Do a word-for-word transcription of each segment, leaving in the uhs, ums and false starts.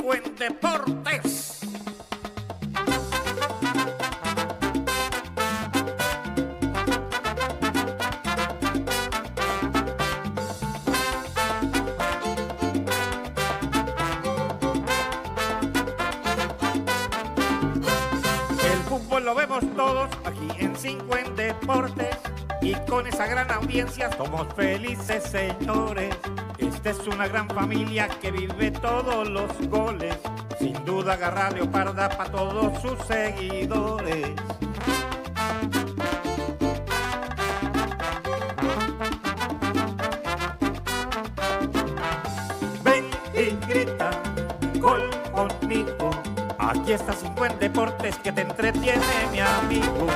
cinco en Deportes. El fútbol lo vemos todos aquí en cinco en Deportes. Y con esa gran audiencia somos felices, señores. Esta es una gran familia que vive todos los goles. Sin duda Garra Leoparda para todos sus seguidores. Ven y grita, gol conmigo. Aquí está cinco en Deportes que te entretiene, mi amigo.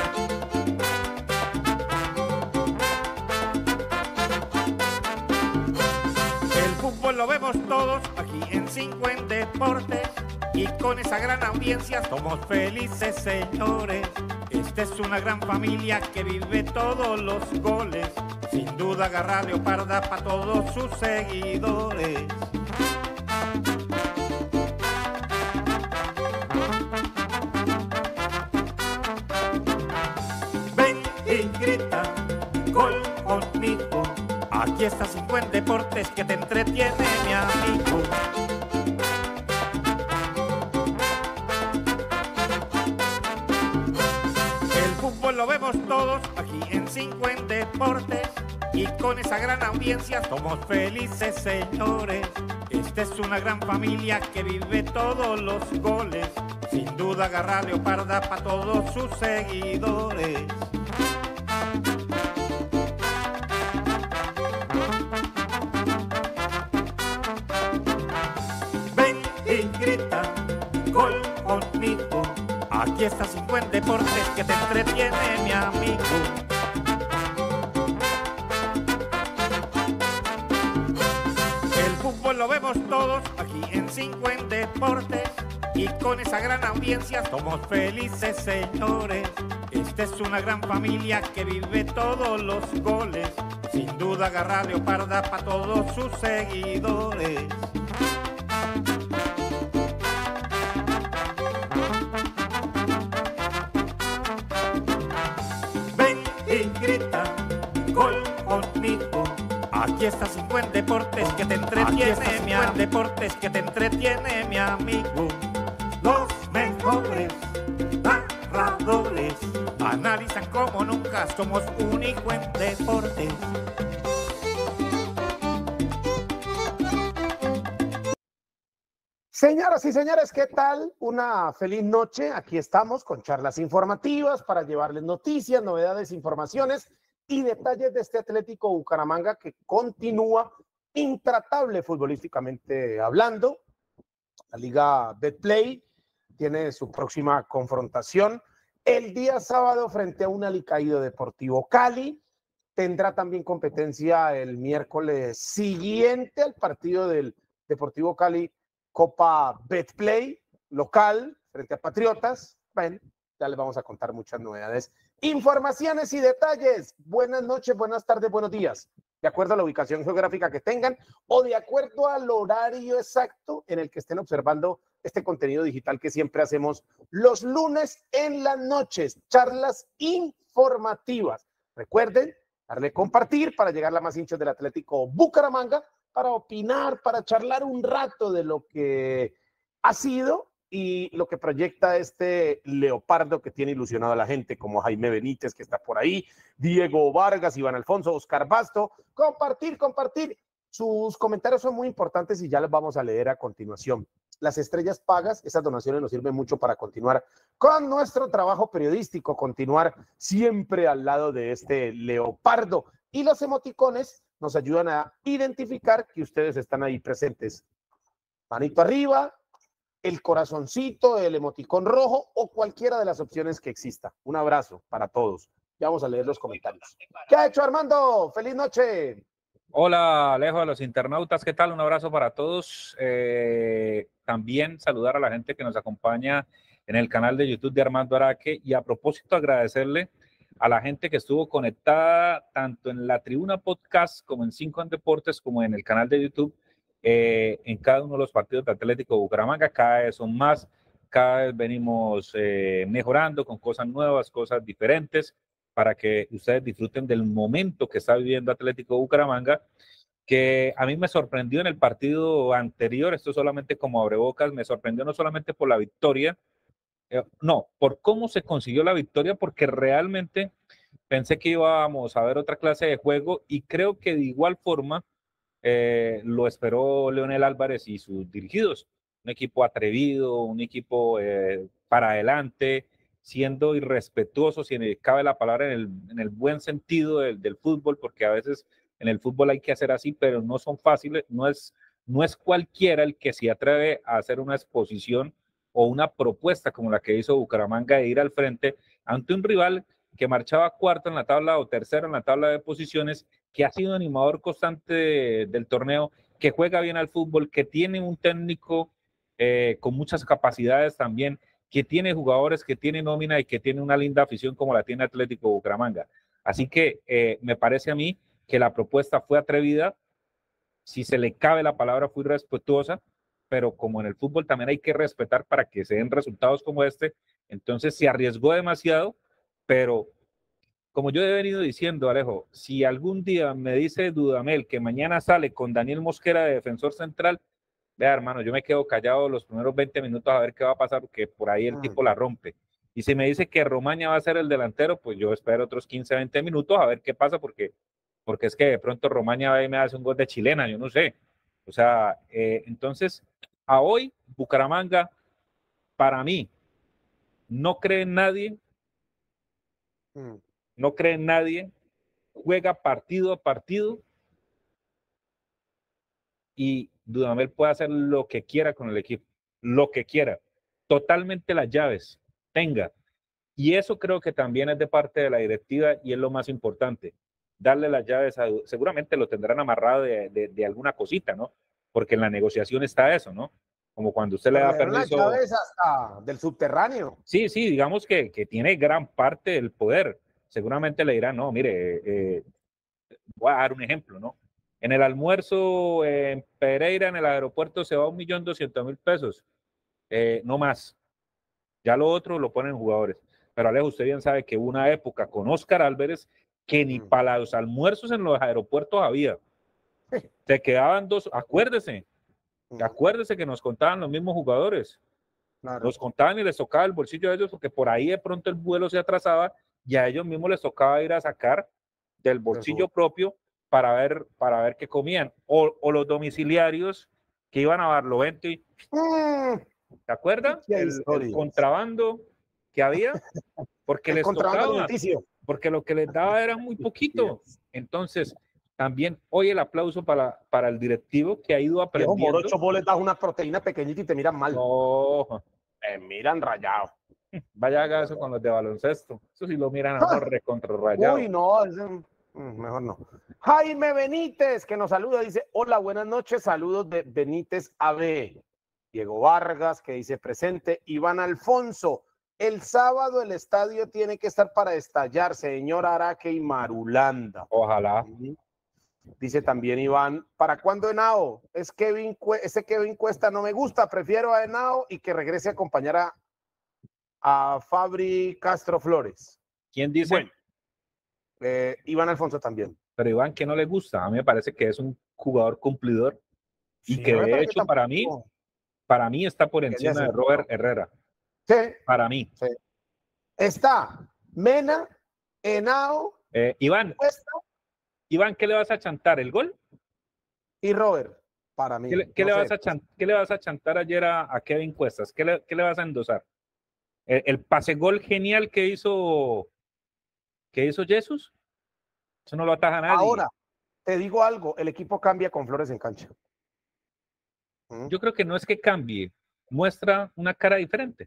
Lo vemos todos aquí en cinco en Deportes. Y con esa gran audiencia somos felices, señores. Esta es una gran familia que vive todos los goles. Sin duda Garra Leoparda para todos sus seguidores. Ven y grita, gol conmigo. Aquí está cinco en Deportes que te entretiene, mi amigo. El fútbol lo vemos todos aquí en cinco en Deportes. Y con esa gran audiencia somos felices, señores. Esta es una gran familia que vive todos los goles. Sin duda Garra Leoparda para todos sus seguidores. Gol conmigo. Aquí está cinco en Deportes que te entretiene, mi amigo. El fútbol lo vemos todos aquí en cinco en Deportes. Y con esa gran audiencia somos felices, señores. Esta es una gran familia que vive todos los goles. Sin duda Garra Leoparda para todos sus seguidores. Gol conmigo. Aquí está cinco en Deportes que te entretiene, mi amigo. Deportes que te entretiene, mi amigo. Los mejores narradores analizan como nunca. Somos único en Deportes. Señoras y señores, ¿qué tal? Una feliz noche. Aquí estamos con charlas informativas para llevarles noticias, novedades, informaciones y detalles de este Atlético Bucaramanga que continúa intratable futbolísticamente hablando. La Liga Betplay tiene su próxima confrontación el día sábado frente a un alicaído Deportivo Cali. Tendrá también competencia el miércoles siguiente al partido del Deportivo Cali Copa Betplay local frente a Patriotas. Bueno, ya les vamos a contar muchas novedades, informaciones y detalles. Buenas noches, buenas tardes, buenos días. De acuerdo a la ubicación geográfica que tengan o de acuerdo al horario exacto en el que estén observando este contenido digital que siempre hacemos los lunes en las noches, charlas informativas. Recuerden darle compartir para llegar a la más hinchas del Atlético Bucaramanga, para opinar, para charlar un rato de lo que ha sido y lo que proyecta este Leopardo que tiene ilusionado a la gente, como Jaime Benítez, que está por ahí, Diego Vargas, Iván Alfonso, Oscar Basto. Compartir, compartir. Sus comentarios son muy importantes y ya los vamos a leer a continuación. Las estrellas pagas, esas donaciones nos sirven mucho para continuar con nuestro trabajo periodístico, continuar siempre al lado de este Leopardo. Y los emoticones nos ayudan a identificar que ustedes están ahí presentes. Manito arriba, el corazoncito, el emoticón rojo o cualquiera de las opciones que exista. Un abrazo para todos. Ya vamos a leer los comentarios. ¿Qué ha hecho Armando? ¡Feliz noche! Hola, Alejo, a los internautas, ¿qué tal? Un abrazo para todos. Eh, también saludar a la gente que nos acompaña en el canal de YouTube de Armando Araque y a propósito agradecerle a la gente que estuvo conectada tanto en la Tribuna Podcast como en cinco en Deportes como en el canal de YouTube eh, en cada uno de los partidos de Atlético Bucaramanga. Cada vez son más, cada vez venimos eh, mejorando con cosas nuevas, cosas diferentes, para que ustedes disfruten del momento que está viviendo Atlético Bucaramanga, que a mí me sorprendió en el partido anterior. Esto solamente como abrebocas, me sorprendió no solamente por la victoria, eh, no, por cómo se consiguió la victoria, porque realmente pensé que íbamos a ver otra clase de juego, y creo que de igual forma eh, lo esperó Leonel Álvarez y sus dirigidos. Un equipo atrevido, un equipo eh, para adelante, siendo irrespetuoso, si cabe la palabra, en el, en el buen sentido del, del fútbol, porque a veces en el fútbol hay que hacer así, pero no son fáciles, no es, no es cualquiera el que se atreve a hacer una exposición o una propuesta como la que hizo Bucaramanga de ir al frente ante un rival que marchaba cuarto en la tabla o tercero en la tabla de posiciones, que ha sido animador constante de, del torneo, que juega bien al fútbol, que tiene un técnico eh, con muchas capacidades también, que tiene jugadores, que tiene nómina y que tiene una linda afición como la tiene Atlético Bucaramanga. Así que eh, me parece a mí que la propuesta fue atrevida, si se le cabe la palabra, fue respetuosa, pero como en el fútbol también hay que respetar para que se den resultados como este, entonces se arriesgó demasiado, pero como yo he venido diciendo, Alejo, si algún día me dice Dudamel que mañana sale con Daniel Mosquera de defensor central, vea, hermano, yo me quedo callado los primeros veinte minutos a ver qué va a pasar, porque por ahí el mm. tipo la rompe. Y si me dice que Romaña va a ser el delantero, pues yo espero otros quince, veinte minutos a ver qué pasa, porque, porque es que de pronto Romaña va y me hace un gol de chilena, yo no sé. O sea, eh, entonces, a hoy, Bucaramanga, para mí, no cree en nadie, mm. no cree en nadie, juega partido a partido, y Dudamel puede hacer lo que quiera con el equipo, lo que quiera, totalmente las llaves, tenga. Y eso creo que también es de parte de la directiva, y es lo más importante, darle las llaves a, seguramente lo tendrán amarrado de, de, de alguna cosita, ¿no? Porque en la negociación está eso, ¿no? Como cuando usted Pero le da le permiso. Las llaves hasta del subterráneo. Sí, sí, digamos que, que tiene gran parte del poder. Seguramente le dirán, no, mire, eh, voy a dar un ejemplo, ¿no? En el almuerzo en Pereira, en el aeropuerto, se va un millón doscientos mil pesos, eh, no más. Ya lo otro lo ponen jugadores. Pero Alejo, usted bien sabe que hubo una época con Oscar Álvarez que ni mm. para los almuerzos en los aeropuertos había. Se quedaban dos, acuérdese, mm. acuérdese que nos contaban los mismos jugadores. Claro. Nos contaban y les tocaba el bolsillo de ellos, porque por ahí de pronto el vuelo se atrasaba y a ellos mismos les tocaba ir a sacar del bolsillo Eso. propio para ver, para ver qué comían. O, o los domiciliarios que iban a Barlovento y... ¿Te acuerdas? El, el contrabando que había, porque les tocaba, porque lo que les daba era muy poquito. Entonces, también hoy el aplauso para, para el directivo que ha ido aprendiendo. Por ocho boles das una proteína pequeñita y te miran mal. No. Me miran rayado. Vaya, haga eso con los de baloncesto. Eso sí lo miran a ah. recontra rayado. Uy, no, ese... mejor no. Jaime Benítez, que nos saluda, dice, hola, buenas noches, saludos de Benítez A B. Diego Vargas, que dice presente. Iván Alfonso, el sábado el estadio tiene que estar para estallar, señor Araque y Marulanda. Ojalá. Dice también Iván, ¿para cuándo Henao? Es Kevin, ese Kevin Cuesta no me gusta, prefiero a Henao y que regrese a acompañar a, a Fabri Castro Flores. ¿Quién dice? Bueno, eh, Iván Alfonso también. Pero Iván, ¿qué no le gusta? A mí me parece que es un jugador cumplidor y sí, que de hecho para mí... Para mí está por encima de Robert Herrera. Sí. Para mí. Sí. Está Mena, Henao. Eh, Iván, Cuesta, Iván, ¿qué le vas a chantar? ¿El gol? Y Robert, para mí. ¿Qué le, qué no le, sé, vas, a chant, ¿qué le vas a chantar ayer a, a Kevin Cuestas? ¿Qué le, qué le vas a endosar? ¿El, el pase gol genial que hizo, que hizo Jesús? Eso no lo ataja nadie. Ahora, te digo algo, el equipo cambia con Flores en cancha. Yo creo que no es que cambie, muestra una cara diferente.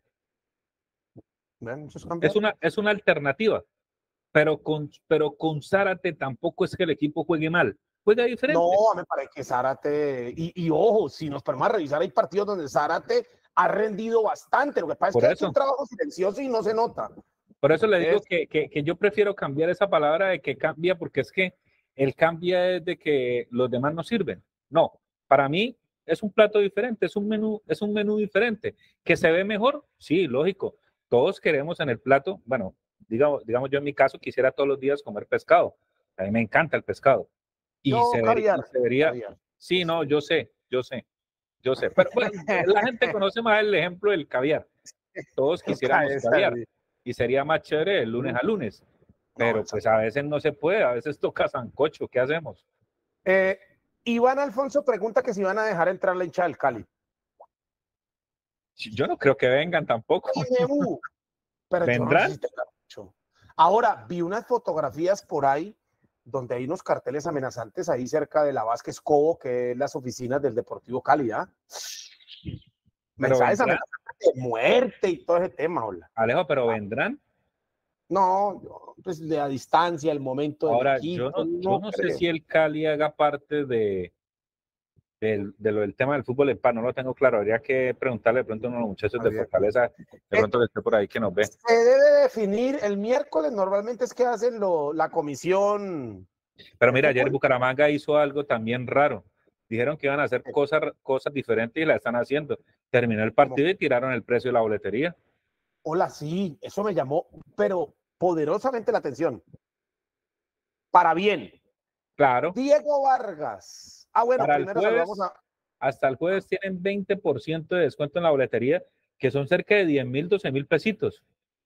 Bueno, es, una, es una alternativa, pero con, pero con Zárate tampoco es que el equipo juegue mal, juega diferente. No, me parece que Zárate, y, y ojo, si nos ponemos a revisar, hay partidos donde Zárate ha rendido bastante, lo que pasa es que es un trabajo silencioso y no se nota. Por eso le digo es... que, que, que yo prefiero cambiar esa palabra de que cambia, porque es que el cambia es de que los demás no sirven. No, para mí, es un plato diferente, es un menú, es un menú diferente. ¿Que se ve mejor? Sí, lógico. Todos queremos en el plato, bueno, digamos, digamos yo en mi caso quisiera todos los días comer pescado. A mí me encanta el pescado. Y Yo se, ver- y caviar, se vería, caviar. sí, no, yo sé, yo sé, yo sé. Pero bueno, la gente conoce más el ejemplo del caviar. Todos quisiéramos Cabeza, caviar sí. y sería más chévere el lunes a lunes. No, Pero pues a veces no se puede, a veces toca sancocho, ¿qué hacemos? Eh, Iván Alfonso pregunta que si van a dejar entrar la hincha del Cali. Yo no creo que vengan tampoco. M U, pero yo no sé ¿Vendrán? si tenga mucho. Ahora, vi unas fotografías por ahí donde hay unos carteles amenazantes ahí cerca de la Vázquez Cobo, que es las oficinas del Deportivo Cali, ¿ah? Pero Mensajes vendrán, amenazantes de muerte y todo ese tema, hola. Alejo, pero vendrán. No, yo, pues de a distancia, el momento del Ahora, yo equipo, no, yo no no sé creo. si el Cali haga parte de, del, de lo del tema del fútbol en paz, no lo tengo claro. Habría que preguntarle de pronto a uno de los muchachos de Javier. Fortaleza, de pronto que esté por ahí que nos ve. Se debe definir el miércoles, normalmente es que hacen lo, la comisión. Pero ¿de mira, ayer fútbol? Bucaramanga hizo algo también raro. Dijeron que iban a hacer cosas, cosas diferentes y la están haciendo. Terminó el Como, partido y tiraron el precio de la boletería. hola, sí, eso me llamó, pero poderosamente la atención. Para bien. Claro, Diego Vargas. Ah, bueno, para el primero saludamos jueves, a. hasta el jueves tienen veinte por ciento de descuento en la boletería, que son cerca de diez mil, doce mil pesitos.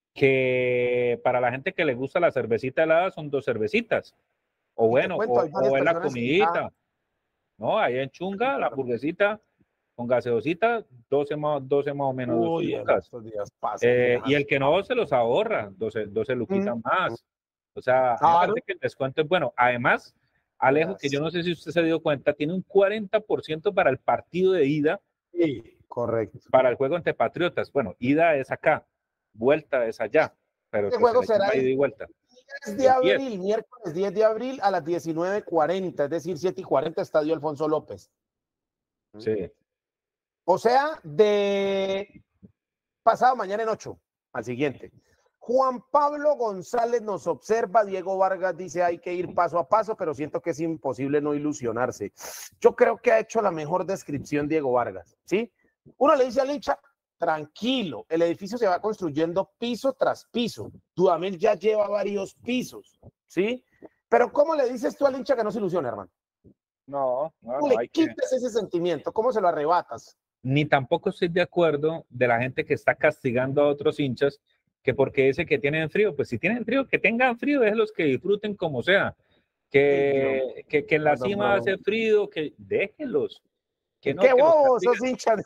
Que para la gente que le gusta la cervecita helada son dos cervecitas. O Y te bueno, cuento, o, hay varias o es la personas que ya. comidita. No, ahí en Chunga, la hamburguesita con gaseosita, doce más, doce más o menos, doce Uy, en lucas. estos días pasan y Eh, dejan. y el que no se los ahorra, doce, doce Mm, luquitas más. O sea, a mí me Claro. parece que el descuento es bueno. Además, Alejo, que yo Yes. no sé si usted se dio cuenta, tiene un cuarenta por ciento para el partido de ida, Sí, correcto. para el juego entre Patriotas. Bueno, ida es acá, vuelta es allá, pero Este que se juego le será llama ida el y vuelta. diez de El diez, abril, miércoles diez de abril a las diecinueve cuarenta, es decir, siete y cuarenta, Estadio Alfonso López. sí. O sea, de pasado mañana en ocho, al siguiente. Juan Pablo González nos observa, Diego Vargas dice hay que ir paso a paso, pero siento que es imposible no ilusionarse. Yo creo que ha hecho la mejor descripción Diego Vargas, ¿sí? Uno le dice al hincha, tranquilo, el edificio se va construyendo piso tras piso. Dudamel ya lleva varios pisos, ¿sí? Pero ¿cómo le dices tú al hincha que no se ilusiona, hermano? No, no, ¿Cómo no, le hay que... quitas ese sentimiento? ¿Cómo se lo arrebatas? Ni tampoco estoy de acuerdo de la gente que está castigando a otros hinchas que porque dice que tienen frío, pues si tienen frío, que tengan frío, es los que disfruten como sea. Que, que, que en la cima hace frío, que déjenlos, que no, ¡Qué que los bobo castiguen, esos hinchas!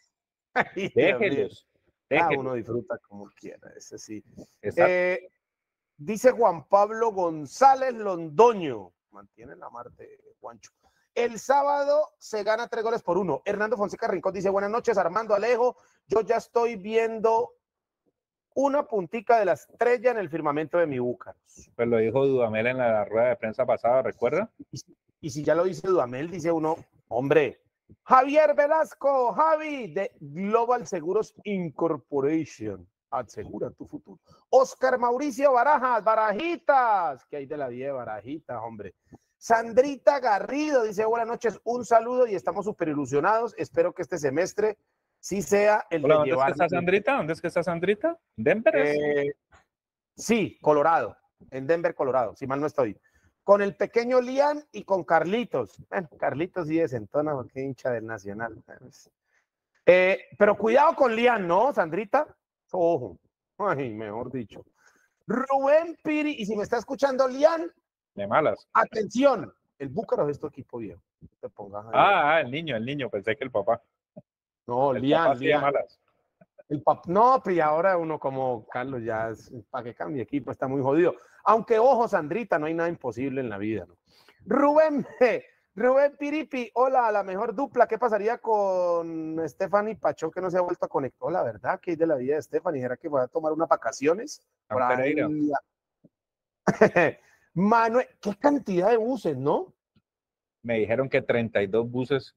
Ay, Dios mío. déjenlos, Cada déjenlos. uno disfruta como quiera, ese sí. Exacto. Eh, dice Juan Pablo González Londoño, mantiene la Marte, Juancho. El sábado se gana tres goles por uno. Hernando Fonseca Rincón dice, buenas noches, Armando Alejo. Yo ya estoy viendo una puntica de la estrella en el firmamento de mi Búcaros. Pues lo dijo Dudamel en la rueda de prensa pasada, ¿recuerda? Y, y si ya lo dice Dudamel, dice uno, hombre, Javier Velasco, Javi, de Global Seguros Incorporation. Asegura tu futuro. Oscar Mauricio Barajas, Barajitas. ¿Qué hay de la vida de Barajitas, hombre? Sandrita Garrido dice, buenas noches, un saludo y estamos súper ilusionados. Espero que este semestre sí sea el Hola, de ¿dónde es que llevar. está Sandrita? ¿Dónde es que está Sandrita? ¿Denver? Eh, sí, Colorado, en Denver, Colorado, si mal no estoy. Con el pequeño Lian y con Carlitos. Bueno, Carlitos sí desentona porque es hincha del Nacional. Eh, pero cuidado con Lian, ¿no, Sandrita? Ojo. Ay, mejor dicho. Rubén Piri, y si me está escuchando Lian, De malas. atención, el Búcaros es tu equipo viejo. Te pongas ahí. Ah, ah, el niño, el niño, pensé que el papá. No, El Lian, papá sí de Lian. malas. El pap no, pues ahora uno como Carlos ya, es, para que cambie equipo, está muy jodido. Aunque, ojo, Sandrita, no hay nada imposible en la vida, ¿no? Rubén, Rubén Piripi, hola, la mejor dupla. ¿Qué pasaría con Stephanie Pachón que no se ha vuelto a conectar? La verdad, que es de la vida de Stephanie? ¿Era que va a tomar unas vacaciones? Por ahí. Manuel, qué cantidad de buses, ¿no? Me dijeron que treinta y dos buses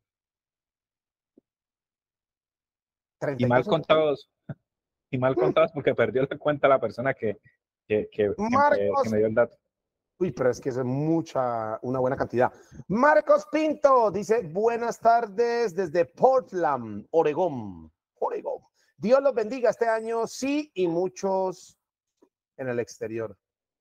y mal contados, y mal contados porque perdió la cuenta la persona que, que, que, que, me, que me dio el dato. Uy, pero es que es mucha, una buena cantidad. Marcos Pinto dice, buenas tardes desde Portland, Oregón. Oregón. Dios los bendiga este año, sí, y muchos en el exterior.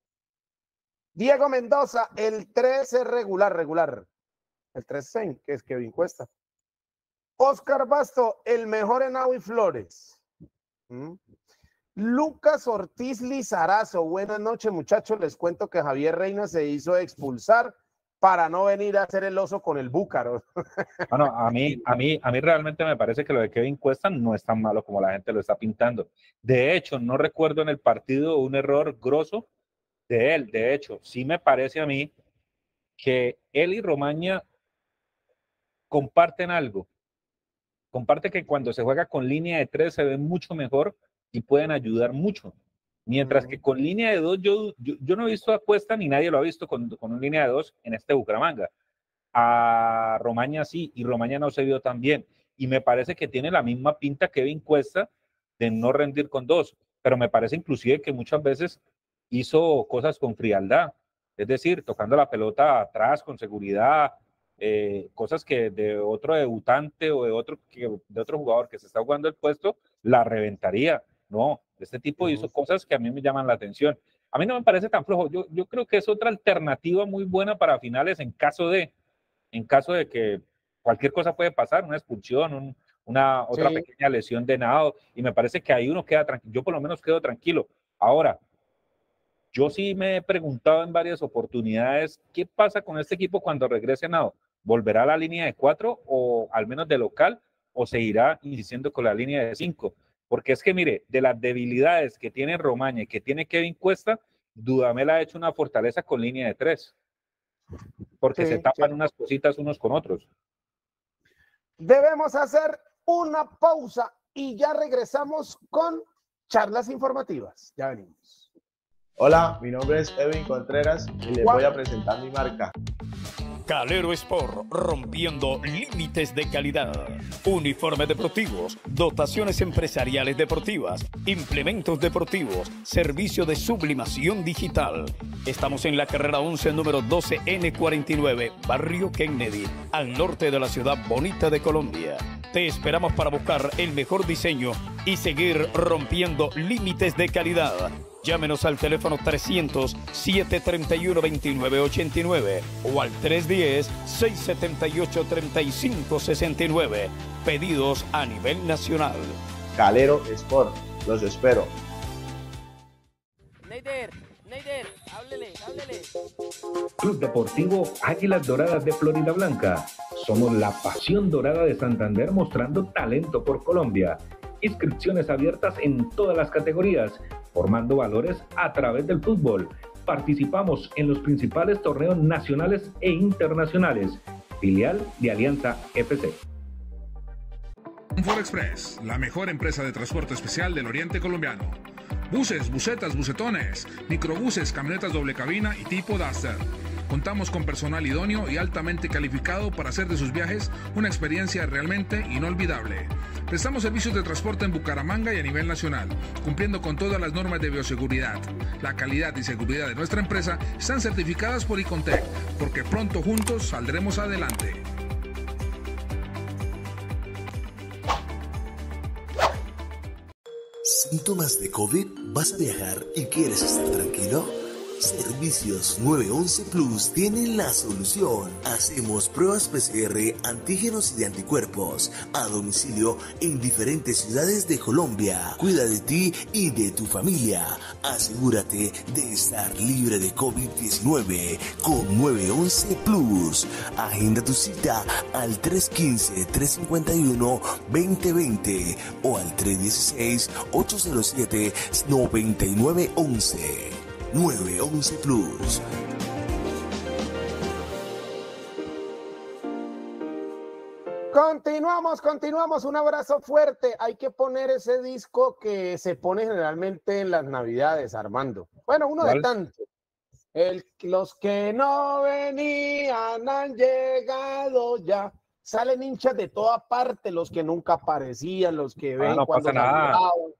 Diego Mendoza, el trece regular, regular. El trece, que es Kevin Cuesta. Oscar Basto, el mejor en Henao y Flores. ¿Mm? Lucas Ortiz Lizarazo, buenas noches muchachos, les cuento que Javier Reina se hizo expulsar para no venir a hacer el oso con el Búcaro. Bueno, a mí, a mí, a mí realmente me parece que lo de Kevin Cuesta no es tan malo como la gente lo está pintando. De hecho, no recuerdo en el partido un error grosso de él. De hecho, sí me parece a mí que él y Romaña comparten algo. Comparte que cuando se juega con línea de tres se ven mucho mejor y pueden ayudar mucho. Mientras que con línea de dos, yo, yo, yo no he visto a Cuesta, ni nadie lo ha visto con, con una línea de dos en este Bucaramanga. A Romaña sí, y Romaña no se vio tan bien. Y me parece que tiene la misma pinta Kevin Cuesta de no rendir con dos. Pero me parece inclusive que muchas veces hizo cosas con frialdad. Es decir, tocando la pelota atrás con seguridad, eh, cosas que de otro debutante o de otro, que, de otro jugador que se está jugando el puesto, la reventaría. No, este tipo uh-huh. hizo cosas que a mí me llaman la atención. A mí no me parece tan flojo. Yo, yo creo que es otra alternativa muy buena para finales en caso de, en caso de que cualquier cosa puede pasar, una expulsión, un, una otra sí. pequeña lesión de nado, y me parece que ahí uno queda tranquilo. Yo por lo menos quedo tranquilo. Ahora, yo sí me he preguntado en varias oportunidades, ¿qué pasa con este equipo cuando regrese nado? ¿Volverá a la línea de cuatro o al menos de local o seguirá insistiendo con la línea de cinco? Porque es que, mire, de las debilidades que tiene Romaña y que tiene Kevin Cuesta, Dudamel ha hecho una fortaleza con línea de tres. Porque sí, se tapan sí. unas cositas unos con otros. Debemos hacer una pausa y ya regresamos con charlas informativas. Ya venimos. Hola, mi nombre es Edwin Contreras y les voy a presentar mi marca. Calero Sport, rompiendo límites de calidad. Uniformes deportivos, dotaciones empresariales deportivas, implementos deportivos, servicio de sublimación digital. Estamos en la carrera once, número doce N cuarenta y nueve, Barrio Kennedy, al norte de la ciudad bonita de Colombia. Te esperamos para buscar el mejor diseño y seguir rompiendo límites de calidad. Llámenos al teléfono trescientos, siete treinta y uno, veintinueve ochenta y nueve o al tres diez, seis setenta y ocho, treinta y cinco sesenta y nueve. Pedidos a nivel nacional. Calero Sport, los espero. Neider, Neider, háblele, háblele. Club Deportivo Águilas Doradas de Florida Blanca. Somos la pasión dorada de Santander, mostrando talento por Colombia. Inscripciones abiertas en todas las categorías, formando valores a través del fútbol. Participamos en los principales torneos nacionales e internacionales. Filial de Alianza F C. Confort Express, la mejor empresa de transporte especial del oriente colombiano. Buses, busetas, busetones, microbuses, camionetas doble cabina y tipo Duster. Contamos con personal idóneo y altamente calificado para hacer de sus viajes una experiencia realmente inolvidable. Prestamos servicios de transporte en Bucaramanga y a nivel nacional, cumpliendo con todas las normas de bioseguridad. La calidad y seguridad de nuestra empresa están certificadas por Icontec, porque pronto juntos saldremos adelante. ¿Síntomas de COVID? ¿Vas a viajar y quieres estar tranquilo? Servicios nueve once Plus tienen la solución. Hacemos pruebas P C R, antígenos y de anticuerpos a domicilio en diferentes ciudades de Colombia. Cuida de ti y de tu familia. Asegúrate de estar libre de COVID diecinueve con nueve once Plus. Agenda tu cita al tres uno cinco, tres cinco uno, dos cero dos cero o al tres uno seis, ocho cero siete, nueve nueve uno uno. nueve once Plus. Continuamos, continuamos. Un abrazo fuerte. Hay que poner ese disco que se pone generalmente en las Navidades, Armando. Bueno, uno ¿Cuál? de tantos. El, los que no venían han llegado ya. Salen hinchas de toda parte, los que nunca aparecían, los que ven ah, no cuando pasa nada.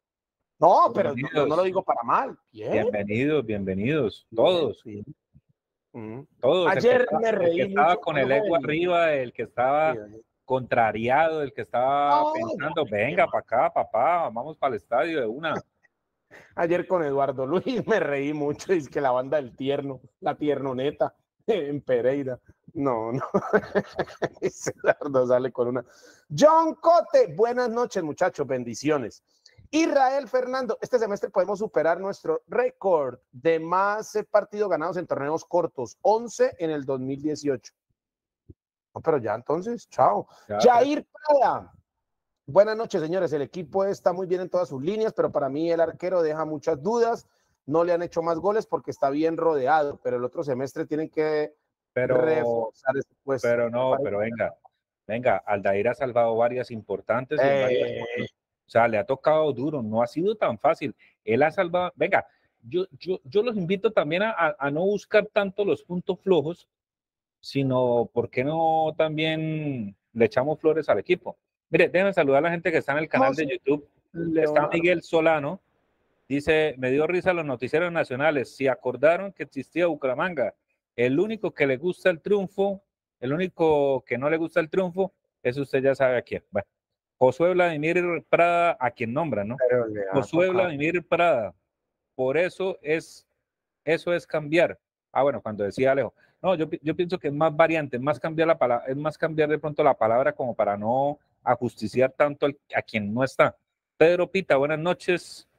No, pero no, no lo digo para mal. Bien. Bienvenidos, bienvenidos, todos. Bien, Mm. Todos. Ayer el que, me estaba, reí el que estaba mucho con con el ego él. arriba, el que estaba Sí, contrariado, el que estaba no, pensando, no, venga para acá, papá, vamos para el estadio de una. Ayer con Eduardo Luis me reí mucho, es que la banda del tierno, la tiernoneta en Pereira. No, no. Ese Eduardo sale con una. John Cote, buenas noches, muchachos, bendiciones. Israel Fernando, este semestre podemos superar nuestro récord de más partidos ganados en torneos cortos, once en el dos mil dieciocho. No, pero ya entonces, chao. Ya, Jair Prada. Buenas noches, señores. El equipo está muy bien en todas sus líneas, pero para mí el arquero deja muchas dudas. No le han hecho más goles porque está bien rodeado, pero el otro semestre tienen que pero, reforzar ese puesto. Pero no, pero venga, venga, Aldair ha salvado varias importantes. Eh, En varias, o sea, le ha tocado duro, no ha sido tan fácil. Él ha salvado, venga, yo, yo, yo los invito también a, a no buscar tanto los puntos flojos, sino, ¿por qué no también le echamos flores al equipo? Mire, déjenme saludar a la gente que está en el canal de YouTube. Leonardo. Está Miguel Solano. Dice, me dio risa los noticieros nacionales. Si acordaron que existía Bucaramanga, el único que le gusta el triunfo, el único que no le gusta el triunfo, eso usted ya sabe a quién. Bueno, Josué Vladimir Prada, a quien nombra, ¿no? Josué Vladimir Prada. Por eso es, eso es cambiar. Ah, bueno, cuando decía Alejo. No, yo, yo pienso que es más variante, es más cambiar la palabra, es más cambiar de pronto la palabra como para no ajusticiar tanto al, a quien no está. Pedro Pita, buenas noches.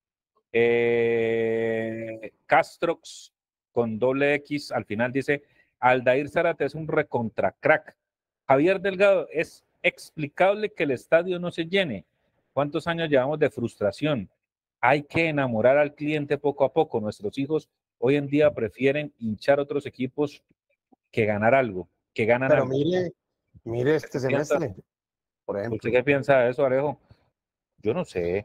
Eh, Castrox con doble X al final dice, Aldair Zárate es un recontra crack. Javier Delgado, es explicable que el estadio no se llene. ¿Cuántos años llevamos de frustración? Hay que enamorar al cliente poco a poco. Nuestros hijos hoy en día prefieren hinchar otros equipos que ganar algo, que ganan Pero algo. mire, mire este semestre, por ejemplo. ¿Usted qué piensa de eso, Alejo? Yo no sé.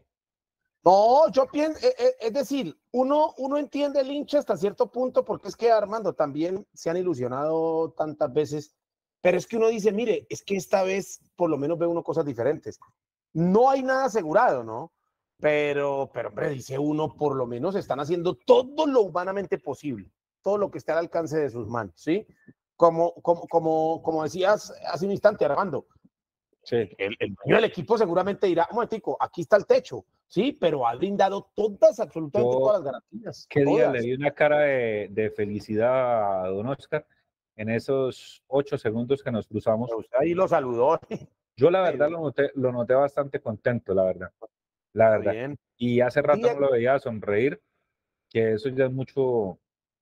No, yo pienso, es decir, uno, uno entiende el hincha hasta cierto punto, porque es que Armando también se han ilusionado tantas veces, pero es que uno dice, mire, es que esta vez por lo menos ve uno cosas diferentes. No hay nada asegurado, ¿no? Pero, pero hombre, dice uno, por lo menos están haciendo todo lo humanamente posible, todo lo que esté al alcance de sus manos, ¿sí? Como, como, como, como decías hace un instante, Armando, sí. el, el dueño del equipo seguramente dirá, un momentico, aquí está el techo, sí, pero ha brindado todas, absolutamente Yo, todas las garantías. ¿Qué todas. día le di una cara de, de felicidad a don Oscar en esos ocho segundos que nos cruzamos? Usted ahí lo saludó. Yo la verdad lo noté, lo noté bastante contento, la verdad. La verdad. Bien. Y hace rato sí, no lo veía sonreír, que eso ya es mucho,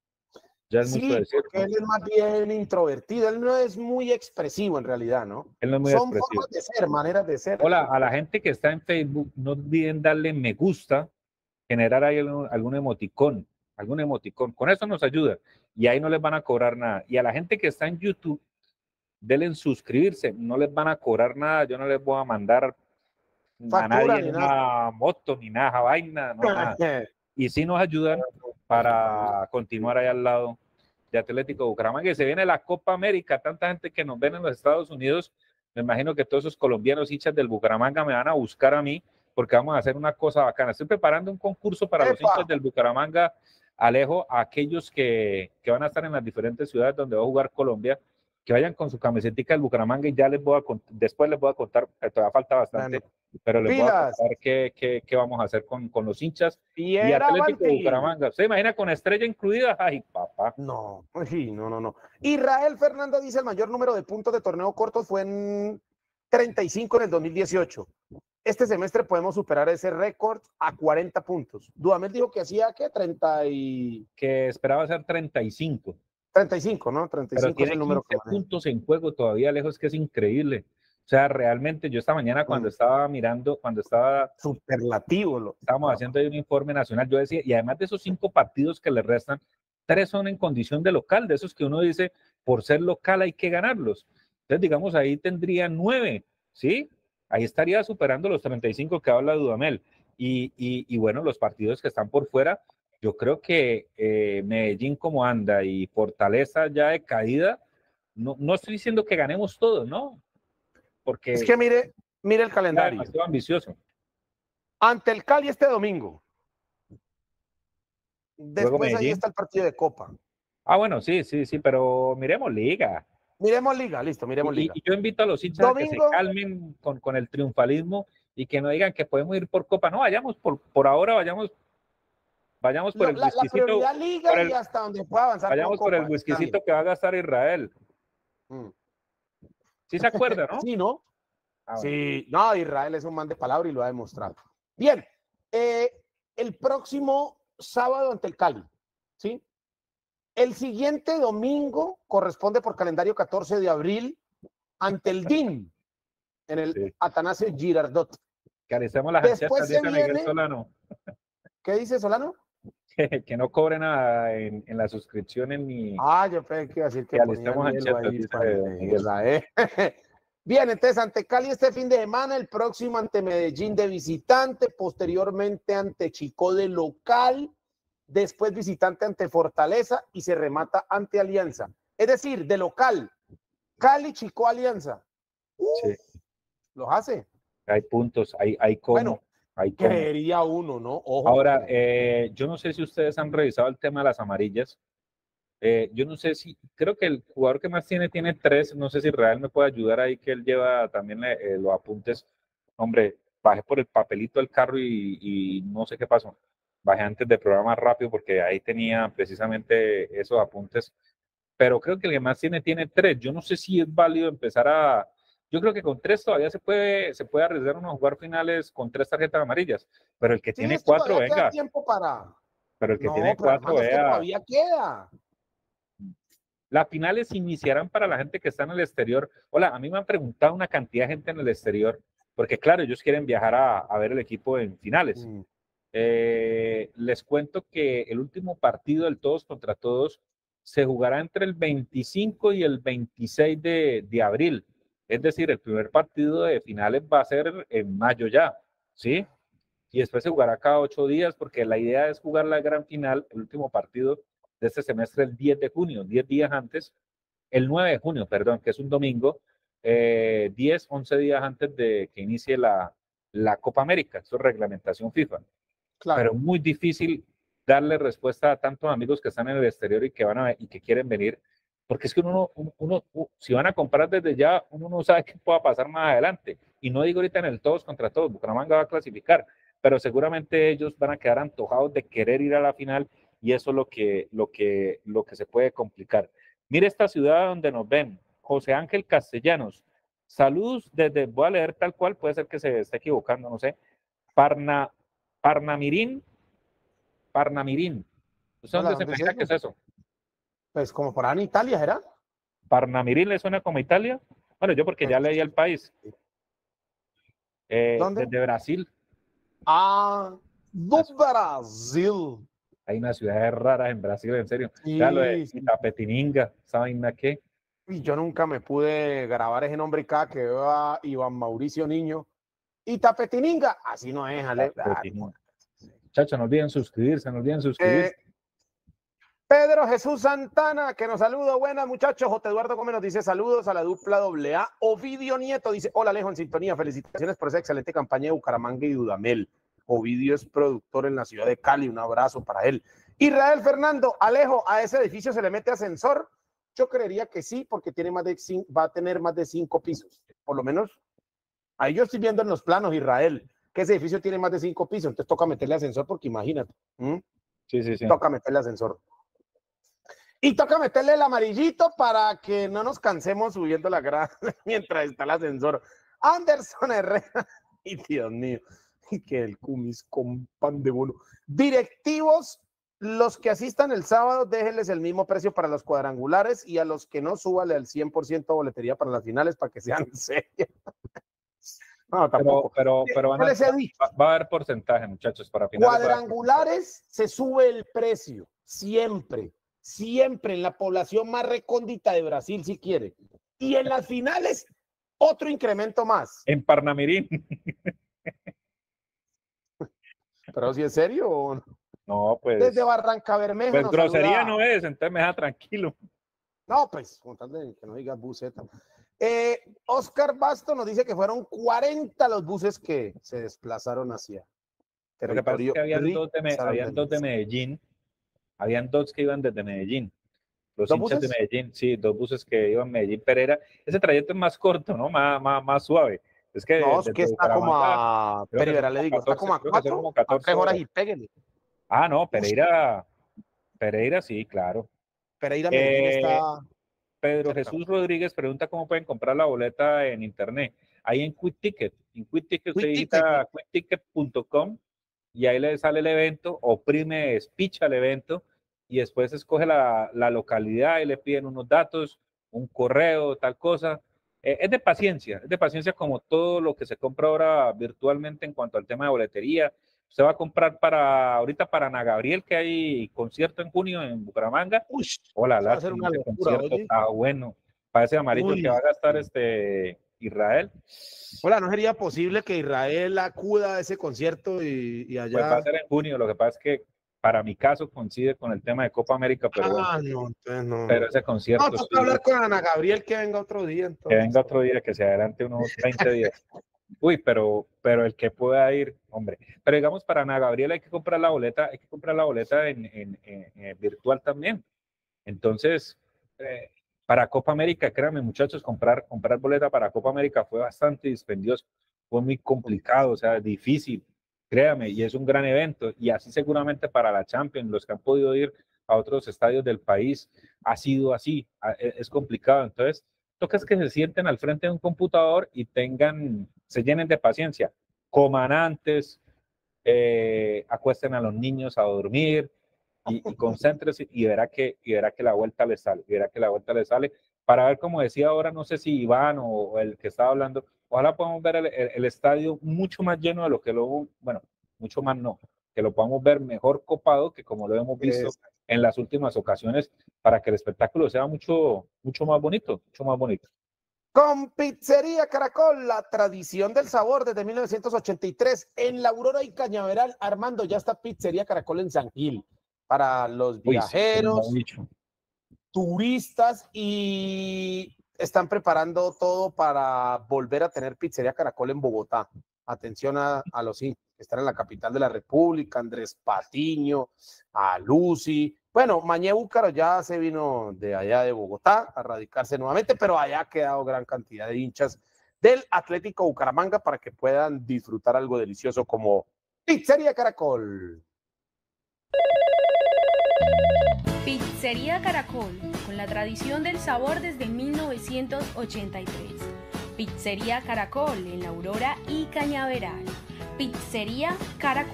ya es sí, mucho decir, porque ¿no? él es más bien introvertido, él no es muy expresivo en realidad, ¿no? Él no es muy Son expresivo. formas de ser, maneras de ser. Hola, a la gente que está en Facebook, no olviden darle me gusta, generar ahí algún, algún emoticón, algún emoticón, con eso nos ayuda y ahí no les van a cobrar nada. Y a la gente que está en YouTube, denle en suscribirse, no les van a cobrar nada, yo no les voy a mandar Factura, a nadie en una moto ni nada, vaina, no, nada. Y sí nos ayudan para continuar ahí al lado de Atlético Bucaramanga, que se viene la Copa América, tanta gente que nos ven en los Estados Unidos, me imagino que todos esos colombianos hinchas del Bucaramanga me van a buscar a mí, porque vamos a hacer una cosa bacana. Estoy preparando un concurso para ¡epa! Los hinchas del Bucaramanga, Alejo, a aquellos que, que van a estar en las diferentes ciudades donde va a jugar Colombia, que vayan con su camisetica del Bucaramanga y ya les voy a después les voy a contar, todavía falta bastante, bueno, pero les pilas. Voy a contar qué, qué, qué vamos a hacer con, con los hinchas y, y Atlético de Bucaramanga. ¿Se imagina con estrella incluida? Ay, papá. No, sí, no, no, no. Israel Fernando dice el mayor número de puntos de torneo corto fue en treinta y cinco en el dos mil dieciocho. Este semestre podemos superar ese récord a cuarenta puntos. Dudamel dijo que hacía, ¿qué? treinta y... Que esperaba hacer treinta y cinco. treinta y cinco, ¿no? treinta y cinco Pero es el número que puntos en juego todavía, lejos, que es increíble. O sea, realmente yo esta mañana cuando mm. estaba mirando, cuando estaba... Superlativo. Lo... Estábamos haciendo ahí un informe nacional, yo decía, y además de esos cinco partidos que le restan, tres son en condición de local, de esos que uno dice, por ser local hay que ganarlos. Entonces, digamos, ahí tendría nueve, ¿sí? Ahí estaría superando los treinta y cinco que habla Dudamel. Y, y, y bueno, los partidos que están por fuera, yo creo que eh, Medellín como anda y Fortaleza ya de caída, no, no estoy diciendo que ganemos todos, ¿no? Porque es que mire, mire el calendario. Es ambicioso. Ante el Cali este domingo. Después ahí está el partido de Copa. Ah, bueno, sí, sí, sí, pero miremos liga. Miremos liga, listo, miremos Y, liga. y yo invito a los hinchas Domingo, a que se calmen con, con el triunfalismo y que no digan que podemos ir por copa. No, vayamos por, por ahora, vayamos, vayamos por lo, el la, la whiskycito, prioridad por liga y el, hasta donde pueda avanzar con vayamos por el copa. Está bien. whiskycito que va a gastar Israel. Mm. ¿Sí se acuerda, no? Sí, ¿no? Ah, bueno. Sí, no, Israel es un man de palabra y lo ha demostrado. Bien, eh, el próximo sábado ante el Cali, ¿sí? El siguiente domingo corresponde por calendario catorce de abril ante el D I N en el Sí. Atanasio Girardot. Carecemos las Después anchetas, se dice Miguel viene- Solano. ¿Qué dice Solano? Que, que no cobren nada en, en las suscripciones ni Ah, yo pensé que iba a decir que que ponía alistemos el hielo anchetas, ahí dice para Miguel. Israel. Bien, entonces ante Cali este fin de semana, el próximo ante Medellín de visitante, posteriormente ante Chicó de local, después visitante ante Fortaleza y se remata ante Alianza. Es decir, de local, Cali, Chicó, Alianza. Uh, Sí. Los hace. Hay puntos, hay, hay cómo. Bueno, hay cómo. creería uno, ¿no? Ojo. Ahora, eh, yo no sé si ustedes han revisado el tema de las amarillas. Eh, yo no sé si, creo que el jugador que más tiene, tiene tres. No sé si Real me puede ayudar ahí, que él lleva también eh, los apuntes. Hombre, bajé por el papelito del carro y, y no sé qué pasó. Bajé antes del programa rápido porque ahí tenía precisamente esos apuntes. Pero creo que el que más tiene, tiene tres. Yo no sé si es válido empezar a. Yo creo que con tres todavía se puede, se puede arriesgar uno a jugar finales con tres tarjetas amarillas. Pero el que Sí, tiene es que cuatro, todavía queda venga. tiempo para. Pero el que No, tiene pero cuatro, hermano, es que vea. todavía queda. Las finales iniciarán para la gente que está en el exterior. Hola, a mí me han preguntado una cantidad de gente en el exterior, porque claro, ellos quieren viajar a, a ver el equipo en finales. Mm. Eh, les cuento que el último partido del todos contra todos se jugará entre el veinticinco y el veintiséis de, de abril. Es decir, el primer partido de finales va a ser en mayo ya, ¿sí? Y después se jugará cada ocho días, porque la idea es jugar la gran final, el último partido de este semestre, el diez de junio, diez días antes, el nueve de junio, perdón, que es un domingo, eh, diez, once días antes de que inicie la, la Copa América. Eso es reglamentación FIFA. Claro. Pero muy difícil darle respuesta a tantos amigos que están en el exterior y que van a y que quieren venir, porque es que uno, uno, uno, uno si van a comprar desde ya, uno no sabe qué pueda pasar más adelante. Y no digo ahorita en el todos contra todos, Bucaramanga va a clasificar, pero seguramente ellos van a quedar antojados de querer ir a la final y eso es lo que, lo que, lo que se puede complicar. Mire esta ciudad donde nos ven, José Ángel Castellanos. Saludos desde, voy a leer tal cual, puede ser que se esté equivocando, no sé. Parna, Parnamirín, Parnamirín. ¿Usted Hola, dónde se ¿dónde es imagina eso? que es eso? Pues como por ahí en Italia, ¿será? ¿Parnamirín le suena como Italia? Bueno, yo porque ya leí el país. Eh, ¿Dónde? Desde Brasil. Ah, do Brasil. Hay unas ciudades raras en Brasil, en serio. Sí, Ya lo de sí. Itapetininga, ¿saben qué? Y yo nunca me pude grabar ese nombre acá que veo a Iván Mauricio Niño. Y Tapetininga, así no es, Ale. Muchachos, no olviden suscribirse, no olviden suscribirse. Eh, Pedro Jesús Santana, que nos saluda. Buenas, muchachos. J. Eduardo Gómez nos dice saludos a la dupla doble A. Ovidio Nieto dice, hola, Alejo, en sintonía. Felicitaciones por esa excelente campaña de Bucaramanga y Dudamel. Ovidio es productor en la ciudad de Cali. Un abrazo para él. Israel Fernando, Alejo, ¿a ese edificio se le mete ascensor? Yo creería que sí, porque tiene más de cinco, va a tener más de cinco pisos. Por lo menos, ahí yo estoy viendo en los planos, Israel, que ese edificio tiene más de cinco pisos. Entonces toca meterle ascensor, porque imagínate. ¿Mm? Sí, sí, sí. Toca meterle ascensor. Y toca meterle el amarillito para que no nos cansemos subiendo la grada mientras está el ascensor. Anderson Herrera. Y Dios mío, que el cumis con pan de bono. Directivos, los que asistan el sábado, déjenles el mismo precio para los cuadrangulares y a los que no, súbale al cien por ciento boletería para las finales para que sean serios. No, tampoco. Pero, pero, pero van a, les he dicho, va, va a haber porcentaje, muchachos, para finales. cuadrangulares se sube el precio, siempre. Siempre en la población más recóndita de Brasil, si quiere. Y en las finales, otro incremento más. En Parnamirín. ¿Pero si es serio o no? No, pues. Desde Barranca Bermeja. Pues nos grosería saluda. no es, entonces me deja tranquilo. No, pues, con tal de que no digas buceta. Eh, Oscar Basto nos dice que fueron cuarenta los buses que se desplazaron hacia Lo que pasa es que habían dos de, Me- habían dos de Medellín. Habían dos que iban desde Medellín. Los ¿Dos hinchas buses? de Medellín, sí, dos buses que iban Medellín Pereira. Ese trayecto es más corto, ¿no? Más, más, más suave. Es que No, es desde que está como Bucaramanga, a, creo que pero son verá, le como digo, está catorce, como a creo que son cuatro, como a catorce tres horas horas. y péguele. Ah, no, Uy, Pereira, Pereira sí, claro. Pereira Medellín Eh, está Pedro cerca. Jesús Rodríguez pregunta cómo pueden comprar la boleta en internet. Ahí en Quick Ticket. En Quick Ticket usted Quick Ticket. digita quick ticket punto com y ahí le sale el evento, oprime speech al evento y después escoge la, la localidad y le piden unos datos, un correo, tal cosa. Eh, es de paciencia, es de paciencia como todo lo que se compra ahora virtualmente en cuanto al tema de boletería. Usted va a comprar para ahorita para Ana Gabriel, que hay concierto en junio en Bucaramanga. Uy, Hola, eso va a ser lástima, una ese locura, concierto oye. está bueno. Parece amarillo que va Uy. a gastar este Israel. Hola, ¿no sería posible que Israel acuda a ese concierto y, y Pues va a allá? ser en junio, lo que pasa es que para mi caso coincide con el tema de Copa América, pero bueno, Ah, no, entonces no, pero no. ese No, concierto toca sí, hablar con Ana Gabriel que venga otro día, que entonces. venga otro día, que se adelante unos veinte días. Uy, pero, pero el que pueda ir, hombre. Pero digamos, para Ana Gabriel hay que comprar la boleta, hay que comprar la boleta en, en, en, en virtual también. Entonces, eh, para Copa América, créanme, muchachos, comprar, comprar boleta para Copa América fue bastante dispendioso, fue muy complicado, o sea, difícil, créame, y es un gran evento. Y así seguramente para la Champions, los que han podido ir a otros estadios del país, ha sido así, es complicado. Entonces, toca es que se sienten al frente de un computador y tengan, se llenen de paciencia, coman antes, eh, acuesten a los niños a dormir, y, y concéntrese y verá que y verá que la vuelta le sale, y verá que la vuelta le sale para ver, como decía ahora, no sé si Iván o, o el que estaba hablando, ojalá podamos ver el, el, el estadio mucho más lleno de lo que lo, bueno, mucho más no, que lo podamos ver mejor copado que como lo hemos visto Es, en las últimas ocasiones, para que el espectáculo sea mucho, mucho más bonito, mucho más bonito. Con Pizzería Caracol, la tradición del sabor desde mil novecientos ochenta y tres, en La Aurora y Cañaveral. Armando, ya está Pizzería Caracol en San Gil para los Uy, sí, viajeros, dicho. turistas, y están preparando todo para volver a tener Pizzería Caracol en Bogotá. Atención a, a los hinchas que están en la capital de la República, Andrés Patiño, a Lucy. Bueno, Mañé Búcaro ya se vino de allá de Bogotá a radicarse nuevamente, pero allá ha quedado gran cantidad de hinchas del Atlético Bucaramanga para que puedan disfrutar algo delicioso como Pizzería Caracol. Pizzería Caracol, con la tradición del sabor desde mil novecientos ochenta y tres. Pizzería Caracol en La Aurora y Cañaveral. Pizzería Caracol.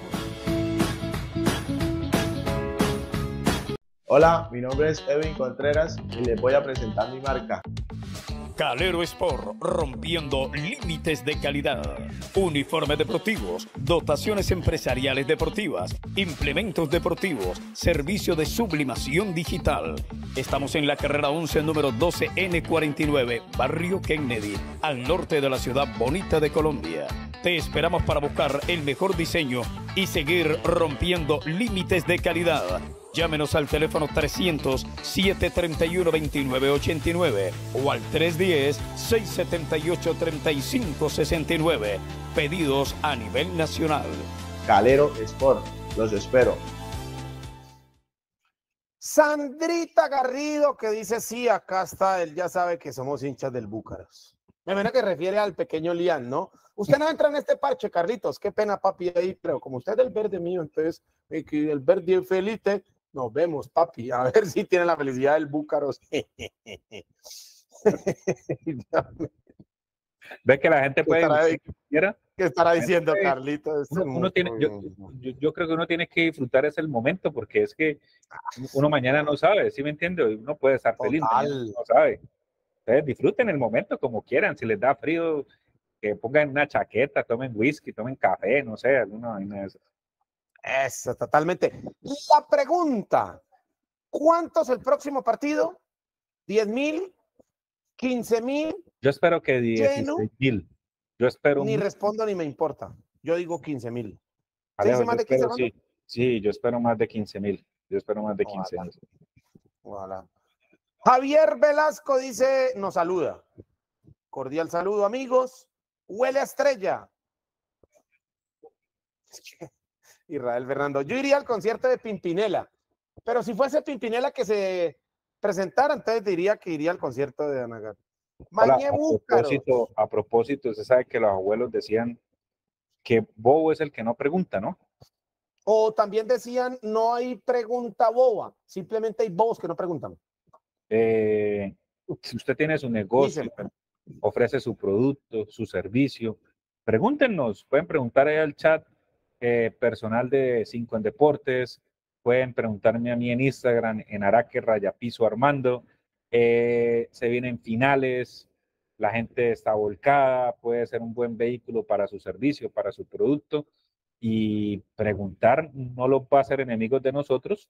Hola, mi nombre es Edwin Contreras y les voy a presentar mi marca. Calero Sport, rompiendo límites de calidad. Uniformes deportivos, dotaciones empresariales deportivas, implementos deportivos, servicio de sublimación digital. Estamos en la carrera once, número doce ene cuarenta y nueve, Barrio Kennedy, al norte de la ciudad bonita de Colombia. Te esperamos para buscar el mejor diseño y seguir rompiendo límites de calidad. Llámenos al teléfono trescientos, siete treinta y uno, veintinueve ochenta y nueve o al tres diez, seis setenta y ocho, treinta y cinco sesenta y nueve. Pedidos a nivel nacional. Calero Sport, los espero. Sandrita Garrido, que dice, sí, acá está, él ya sabe que somos hinchas del Búcaros. Me imagino que refiere al pequeño Lian, ¿no? Usted no entra en este parche, Carlitos, qué pena, papi, ahí, pero como usted es el verde mío, entonces, el verde Felipe, nos vemos, papi, a ver si tiene la felicidad del Búcaros. Ve que la gente puede... ¿Qué estará diciendo Carlitos? Uno, uno tiene, yo, yo, yo creo que uno tiene que disfrutar ese momento, porque es que uno mañana no sabe, ¿sí me entiende? Uno puede estar feliz, mañana no sabe. Entonces disfruten el momento como quieran, si les da frío, que pongan una chaqueta, tomen whisky, tomen café, no sé, alguna vaina de eso. Eso, totalmente. La pregunta, ¿cuánto es el próximo partido? ¿diez mil? ¿quince mil? Yo espero que dieciséis mil. Yo espero... Ni un... respondo ni me importa. Yo digo quince mil. ¿Se dice más de quince, sí, sí, yo espero más de quince mil. Yo espero más de quince mil. Ojalá. Javier Velasco dice, nos saluda. Cordial saludo, amigos. Huele a estrella. Israel Fernando. Yo iría al concierto de Pimpinela, pero si fuese Pimpinela que se presentara, entonces diría que iría al concierto de Ana Gabriela. Hola, Mañé a Búcaros. propósito, a propósito, usted sabe que los abuelos decían que bobo es el que no pregunta, ¿no? O también decían, no hay pregunta boba, simplemente hay bobos que no preguntan. Eh, si usted tiene su negocio, Dicen, ofrece su producto, su servicio, pregúntenos, pueden preguntar ahí al chat eh, personal de Cinco en Deportes, pueden preguntarme a mí en Instagram, en Araque Rayapiso Armando, eh, se vienen finales, la gente está volcada, puede ser un buen vehículo para su servicio, para su producto, y preguntar no lo va a hacer enemigos de nosotros,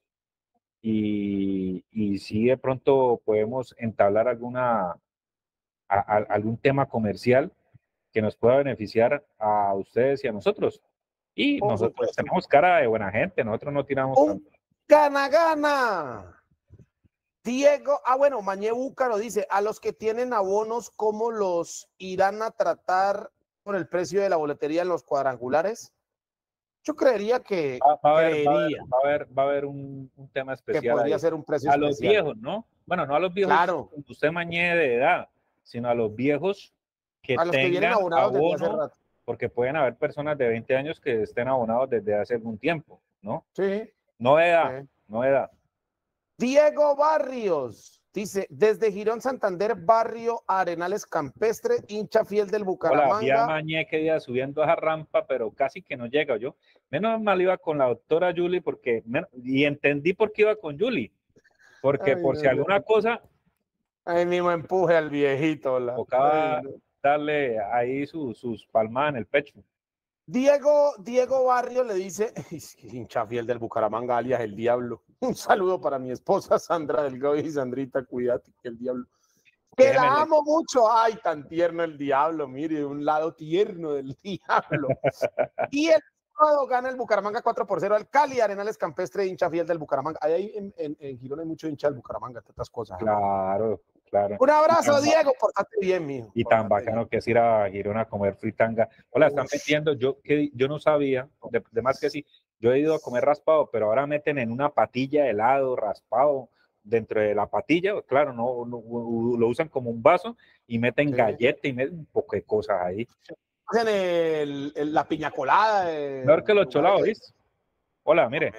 y, y si de pronto podemos entablar alguna, a, a, algún tema comercial que nos pueda beneficiar a ustedes y a nosotros. Y por nosotros supuesto. tenemos cara de buena gente, nosotros no tiramos Un tanto. gana gana. Diego, ah bueno, Mañé Búcaro dice, a los que tienen abonos, ¿cómo los irán a tratar por el precio de la boletería en los cuadrangulares? Yo creería que Va, va, a, haber, va, a, haber, creería va a haber, va a haber un, un tema especial. que podría ahí. ser un precio a especial. los viejos, ¿no? Bueno, no a los viejos, claro. usted Mañé de edad, sino a los viejos que a los tengan que vienen abonados abono, desde hace rato. Porque pueden haber personas de veinte años que estén abonados desde hace algún tiempo, ¿no? Sí. No de edad, sí. no de edad. Diego Barrios dice, desde Girón Santander, barrio Arenales Campestre, hincha fiel del Bucaramanga. Hola, vi a Mañé que iba subiendo a esa rampa, pero casi que no llega yo. Menos mal iba con la doctora Julie, porque, y entendí por qué iba con Julie. Porque Ay, por no, si alguna no. cosa... Ahí mismo empuje al viejito. La... Tocaba Ay, no. darle ahí su, sus palmadas en el pecho. Diego, Diego Barrio le dice, hincha fiel del Bucaramanga, alias el diablo. Un saludo para mi esposa Sandra Delgado y Sandrita, cuídate que el diablo. Que Déjeme la amo le... mucho. Ay, tan tierno el diablo, mire, un lado tierno del diablo. Y el sábado gana el Bucaramanga cuatro por cero al Cali, Arenales Campestre, hincha fiel del Bucaramanga. Ahí en, en, en Girón hay mucho hincha del Bucaramanga, tantas cosas. Claro. Claro. Un abrazo, tan, Diego, portate bien, mijo. Y tan bacano bien. Que es ir a Girón a comer fritanga. Hola, están metiendo, yo que yo no sabía, de, de más que sí, yo he ido a comer raspado, pero ahora meten en una patilla helado, raspado, dentro de la patilla, claro, no, no lo usan como un vaso y meten sí. galleta y meten un poco de cosas ahí. Hacen el, el, la piña colada. De, Mejor que los cholados, ¿viste? Hola, mire,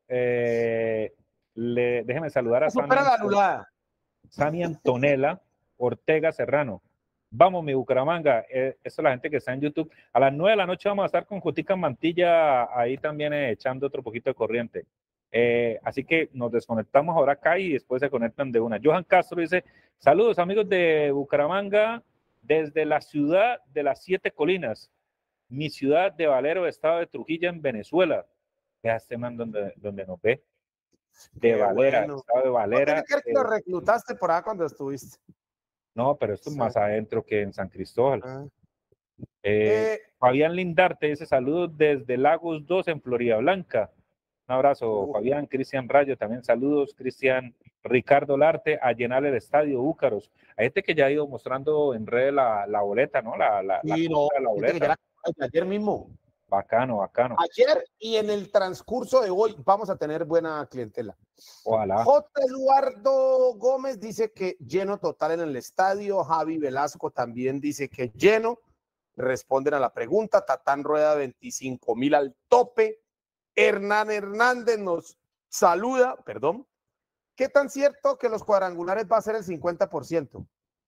eh, le, déjeme saludar a Supera la anulada. Sami Antonella Ortega Serrano. Vamos, mi Bucaramanga. Eh, esa es la gente que está en YouTube. A las nueve de la noche vamos a estar con Jotica Mantilla ahí también eh, echando otro poquito de corriente. Eh, así que nos desconectamos ahora acá y después se conectan de una. Johan Castro dice, saludos amigos de Bucaramanga desde la ciudad de las Siete Colinas, mi ciudad de Valero, estado de Trujillo en Venezuela. Vea este man donde, donde nos ve. De Qué Valera, bueno. Estado de Valera. ¿No tiene que lo reclutaste por ahí cuando estuviste? No, pero esto es sí. más adentro que en San Cristóbal. Ah. Eh, eh, Fabián Lindarte dice saludos desde Lagos dos en Florida Blanca. Un abrazo, uh. Fabián. Cristian Rayo también saludos. Cristian Ricardo Larte a llenar el estadio Búcaros. Hay gente que ya ha ido mostrando en redes la, la boleta, ¿no? La, la, sí, la, no, la boleta. La, ayer mismo. Bacano, bacano. Ayer y en el transcurso de hoy vamos a tener buena clientela. Ojalá. J. Eduardo Gómez dice que lleno total en el estadio. Javi Velasco también dice que lleno. Responden a la pregunta. Tatán Rueda, veinticinco mil al tope. Hernán Hernández nos saluda. Perdón. ¿Qué tan cierto que los cuadrangulares va a ser el cincuenta por ciento?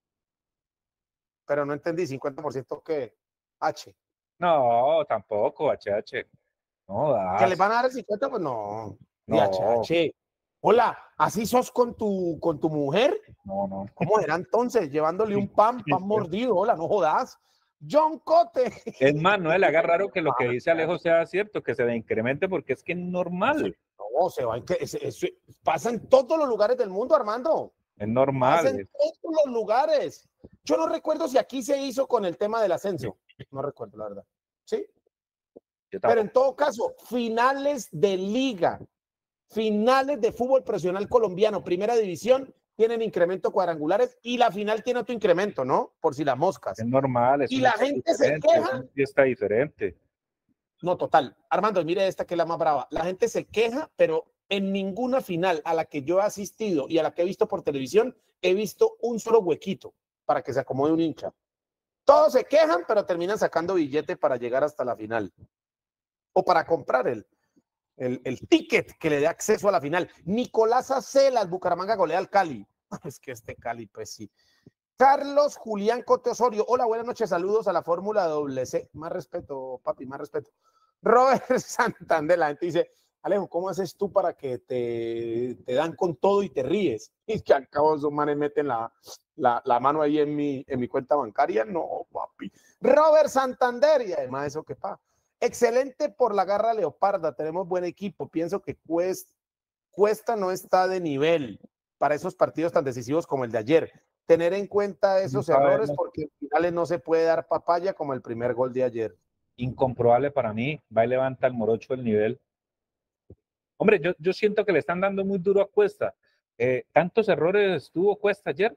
Pero no entendí. ¿cincuenta por ciento qué? H. No, tampoco, H H. No, das. ¿Que les van a dar el cincuenta? Pues no. No. H H. Hola, ¿así sos con tu, con tu mujer? No, no. ¿Cómo era entonces? Llevándole un pan, pan mordido. Hola, no jodas. John Cote. Es más, no le haga raro que lo que dice Alejo sea cierto, que se le incremente, porque es que es normal. No, se va, es, es, es, pasa en todos los lugares del mundo, Armando. Es normal. Pasa en todos los lugares. Yo no recuerdo si aquí se hizo con el tema del ascenso. No recuerdo, la verdad. ¿Sí? Pero en todo caso, finales de liga, finales de fútbol profesional colombiano, primera división, tienen incremento cuadrangulares y la final tiene otro incremento, ¿no? Por si las moscas. Es normal. Es y la gente se queja. Está diferente. No, total. Armando, mire esta que es la más brava. La gente se queja, pero en ninguna final a la que yo he asistido y a la que he visto por televisión, he visto un solo huequito para que se acomode un hincha. Todos se quejan, pero terminan sacando billete para llegar hasta la final. O para comprar el, el, el ticket que le dé acceso a la final. Nicolás Acelas, Bucaramanga golea al Cali. Es que este Cali, pues sí. Carlos Julián Cote Osorio. Hola, buenas noches, saludos a la Fórmula doble C. Más respeto, papi, más respeto. Robert Santander, la gente dice, Alejo, ¿cómo haces tú para que te, te dan con todo y te ríes? Y que al cabo esos manes meten la, la, la mano ahí en mi, en mi cuenta bancaria. No, papi. Robert Santander, y además eso que pasa. Excelente por la garra leoparda, tenemos buen equipo. Pienso que Cuesta, Cuesta no está de nivel para esos partidos tan decisivos como el de ayer. Tener en cuenta esos No errores sabemos. porque en finales no se puede dar papaya como el primer gol de ayer. Incomprobable para mí, va y levanta el morocho el nivel. Hombre, yo, yo siento que le están dando muy duro a Cuesta. Eh, ¿Tantos errores tuvo Cuesta ayer?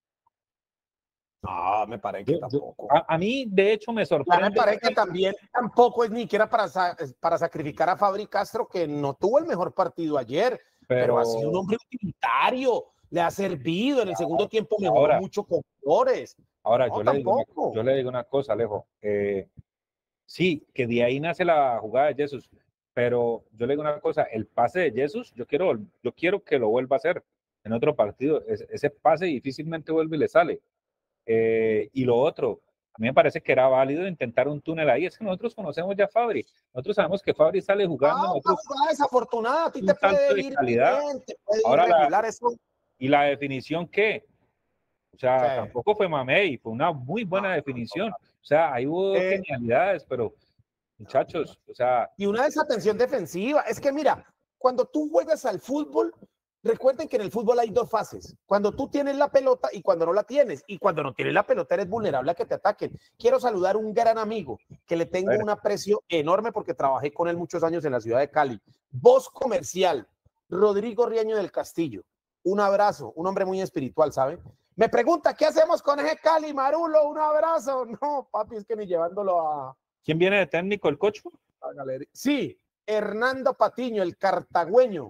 No, me parece que Yo- yo- tampoco. a, a mí, de hecho, me Ya sorprende. me parece que también tampoco es ni siquiera para, sa- para sacrificar a Fabri Castro, que no tuvo el mejor partido ayer, pero, Pero- ha sido un hombre utilitario, le ha servido, en el segundo tiempo mejoró Ahora- mucho con Flores. Ahora, No, yo, le digo una, tampoco. yo le digo una cosa, Alejo. Eh, sí, que de ahí nace la jugada de Jesús, pero yo le digo una cosa, el pase de Jesús, yo quiero, yo quiero que lo vuelva a hacer en otro partido. Es- ese pase difícilmente vuelve y le sale. Eh, y lo otro, a mí me parece que era válido intentar un túnel ahí. Es que nosotros conocemos ya a Fabri. Nosotros sabemos que Fabri sale jugando. Ah, una nosotros- jugada desafortunada, a ti un te salto puede de ir calidad. bien, te puede ir Ahora la- regular, eso. ¿Y la definición qué? O sea, Sí. tampoco fue mamey, fue una muy buena No, definición. O sea, ahí hubo Eh, genialidades, pero muchachos, o sea, Y una desatención defensiva. Es que mira, cuando tú juegas al fútbol, recuerden que en el fútbol hay dos fases. Cuando tú tienes la pelota y cuando no la tienes. Y cuando no tienes la pelota eres vulnerable a que te ataquen. Quiero saludar a un gran amigo que le tengo Bueno. un aprecio enorme porque trabajé con él muchos años en la ciudad de Cali. Voz comercial, Rodrigo Riaño del Castillo. Un abrazo, un hombre muy espiritual, ¿sabe? Me pregunta, ¿qué hacemos con ese Cali, Marulo? Un abrazo. No, papi, es que ni llevándolo a... ¿quién viene de técnico? ¿El Cocho? a galería. Sí, Hernando Patiño, el cartagüeño.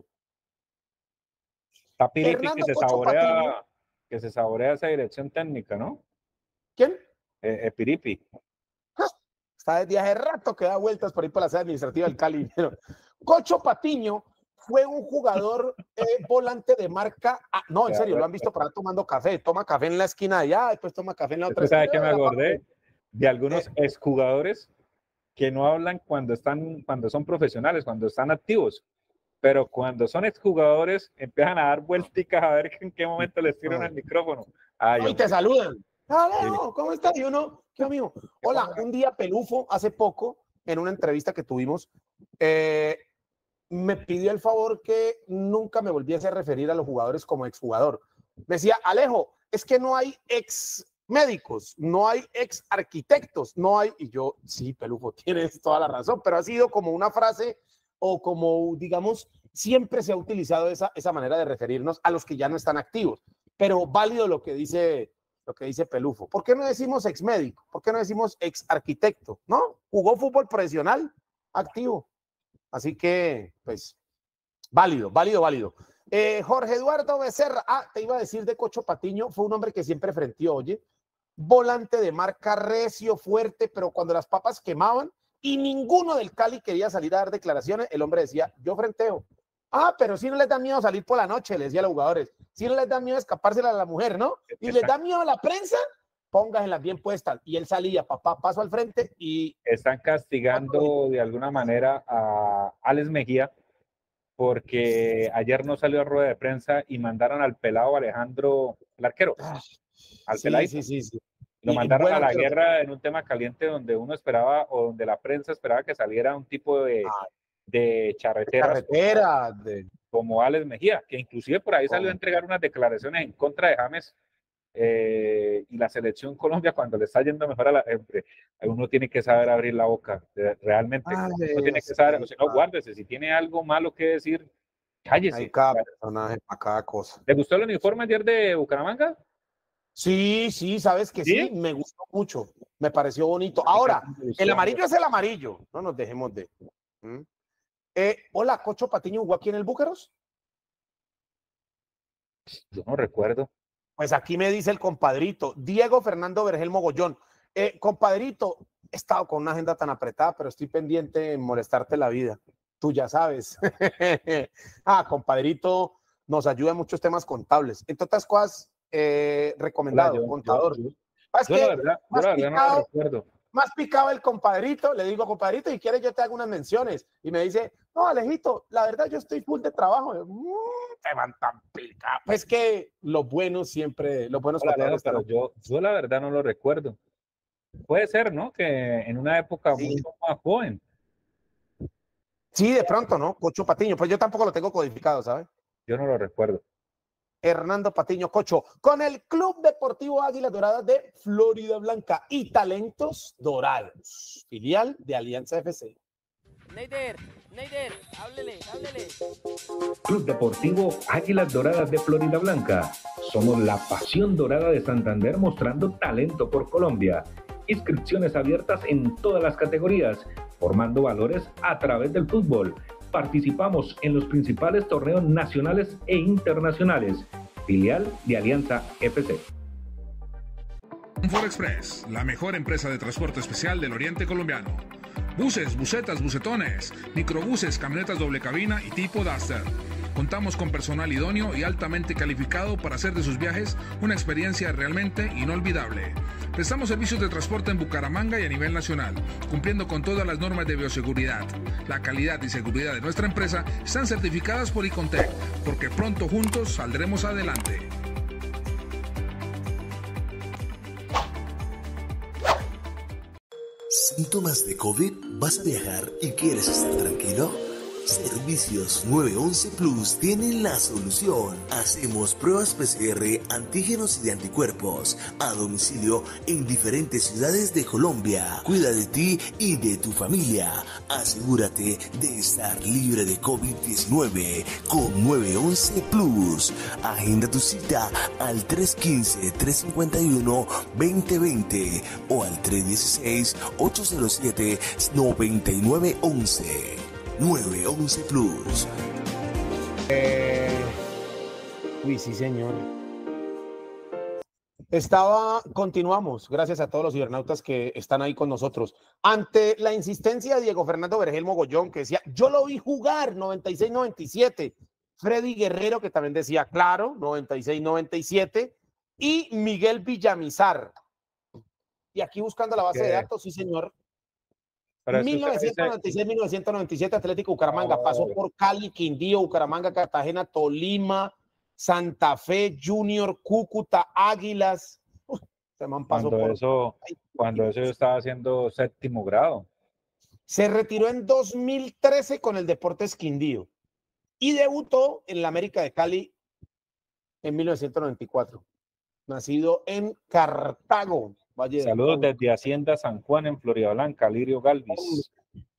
Está Piripi que Hernando se, Cocho saborea, Patiño. que se saborea esa dirección técnica, ¿no? ¿Quién? Eh, eh, Piripi. Está desde hace rato que da vueltas por ahí por la sede administrativa del Cali. Pero Cocho Patiño fue un jugador eh, volante de marca. Ah, no, en Ya, serio, ya, lo han visto por ahí tomando café. Toma café en la esquina de allá, después toma café en la otra ¿Usted sabe esquina. que me de la acordé? parte- De algunos Eh. exjugadores que no hablan cuando están, cuando son profesionales, cuando están activos, pero cuando son exjugadores empiezan a dar vuelticas a ver en qué momento les tiran el micrófono. Ay, No, y te hombre. saludan. Alejo, ¿cómo estás? Y uno, ¿qué amigo? Hola, un día Pelufo, hace poco, en una entrevista que tuvimos, eh, me pidió el favor que nunca me volviese a referir a los jugadores como exjugador. Me decía, Alejo, es que no hay ex médicos, no hay ex arquitectos, no hay, y yo, sí, Pelufo, tienes toda la razón, pero ha sido como una frase o como, digamos, siempre se ha utilizado esa, esa manera de referirnos a los que ya no están activos, pero válido lo que dice, lo que dice Pelufo. ¿Por qué no decimos ex médico? ¿Por qué no decimos ex arquitecto? ¿No? Jugó fútbol profesional, activo. Así que, pues, válido, válido, válido. Eh, Jorge Eduardo Becerra, ah, te iba a decir de Cocho Patiño, fue un hombre que siempre frenteó, oye, volante de marca recio, fuerte, pero cuando las papas quemaban y ninguno del Cali quería salir a dar declaraciones, el hombre decía, yo frenteo. Ah, pero si no les da miedo salir por la noche, les decía a los jugadores, si no les da miedo escapársela a la mujer, ¿no? Y les da miedo a la prensa, pónganlas bien puestas. Y él salía, papá, paso al frente y... Están castigando de alguna manera a Alex Mejía porque ayer no salió a rueda de prensa y mandaron al pelado Alejandro, el arquero, al Sí, peladito. sí, sí, sí. Lo Y- y mandaron buen a la arquero. guerra en un tema caliente donde uno esperaba o donde la prensa esperaba que saliera un tipo de, de charreteras Carretera, de... como Alex Mejía, que inclusive por ahí salió a Oh. entregar unas declaraciones en contra de James eh, y la selección Colombia cuando le está yendo mejor a la gente. Uno tiene que saber abrir la boca, de- realmente. Ay, uno tiene que sí, saber, o sea, no, claro. guárdese, si tiene algo malo que decir, cállese. Hay cada personaje para cada cosa. ¿Le gustó el uniforme ayer de Bucaramanga? Sí, sí, sabes que sí, ¿Sí? me gustó mucho, me pareció bonito. Ahora, el amarillo es el amarillo, no nos dejemos de. ¿Mm? Eh, hola, Cocho Patiño jugó aquí en el Búcaros. Yo no recuerdo. Pues aquí me dice el compadrito, Diego Fernando Vergel Mogollón. Eh, compadrito, he estado con una agenda tan apretada, pero estoy pendiente en molestarte la vida. Tú ya sabes. Ah, compadrito, nos ayuda en muchos temas contables. Entre otras cosas, eh, recomendado, Hola, yo, contador. Yo, yo, Es yo que la verdad, yo la verdad no lo recuerdo. Más picado el compadrito, le digo, compadrito, si quieres yo te hago unas menciones. Y me dice, no, Alejito, la verdad yo estoy full de trabajo. Mmm, te van tan picado. Pues que los buenos siempre, los buenos Hola, Alejo, pero yo, yo la verdad no lo recuerdo. Puede ser, ¿no? Que en una época sí. mucho más joven. Sí, de pronto, ¿no? Cocho Patiño, pues yo tampoco lo tengo codificado, ¿sabes? Yo no lo recuerdo. Hernando Patiño Cocho, con el Club Deportivo Águilas Doradas de Florida Blanca y Talentos Dorados, filial de Alianza F C. Neider, Neider, háblele, háblele. Club Deportivo Águilas Doradas de Florida Blanca. Somos la pasión dorada de Santander mostrando talento por Colombia. Inscripciones abiertas en todas las categorías, formando valores a través del fútbol. Participamos en los principales torneos nacionales e internacionales. Filial de Alianza F C. For Express, la mejor empresa de transporte especial del oriente colombiano. Buses, busetas, busetones, microbuses, camionetas doble cabina y tipo Duster. Contamos con personal idóneo y altamente calificado para hacer de sus viajes una experiencia realmente inolvidable. Prestamos servicios de transporte en Bucaramanga y a nivel nacional, cumpliendo con todas las normas de bioseguridad. La calidad y seguridad de nuestra empresa están certificadas por Icontec, porque pronto juntos saldremos adelante. ¿Síntomas de COVID? ¿Vas a viajar y quieres estar tranquilo? Servicios nueve once Plus tienen la solución. Hacemos pruebas P C R, antígenos y de anticuerpos a domicilio en diferentes ciudades de Colombia. Cuida de ti y de tu familia. Asegúrate de estar libre de COVID diecinueve con nueve once Plus. Agenda tu cita al tres uno cinco, tres cinco uno, dos cero dos cero o al tres uno seis, ocho cero siete, nueve nueve uno uno. nueve once Plus. Eh, uy, sí, señor. Estaba, continuamos, gracias a todos los cibernautas que están ahí con nosotros. Ante la insistencia de Diego Fernando Vergel Mogollón, que decía, yo lo vi jugar noventa y seis noventa y siete. Freddy Guerrero, que también decía, claro, noventa y seis noventa y siete. Y Miguel Villamizar. Y aquí buscando la base ¿Qué? de datos, sí, señor. mil novecientos noventa y seis mil novecientos noventa y siete Atlético Bucaramanga, oh. pasó por Cali, Quindío, Bucaramanga, Cartagena, Tolima, Santa Fe, Junior, Cúcuta, Águilas. Uf, se me pasó cuando por... eso, cuando eso yo estaba haciendo séptimo grado. Se retiró en dos mil trece con el Deportes Quindío y debutó en la América de Cali en mil novecientos noventa y cuatro. Nacido en Cartago. Valle Saludos de desde Hacienda San Juan en Florida Blanca, Alirio Galvis.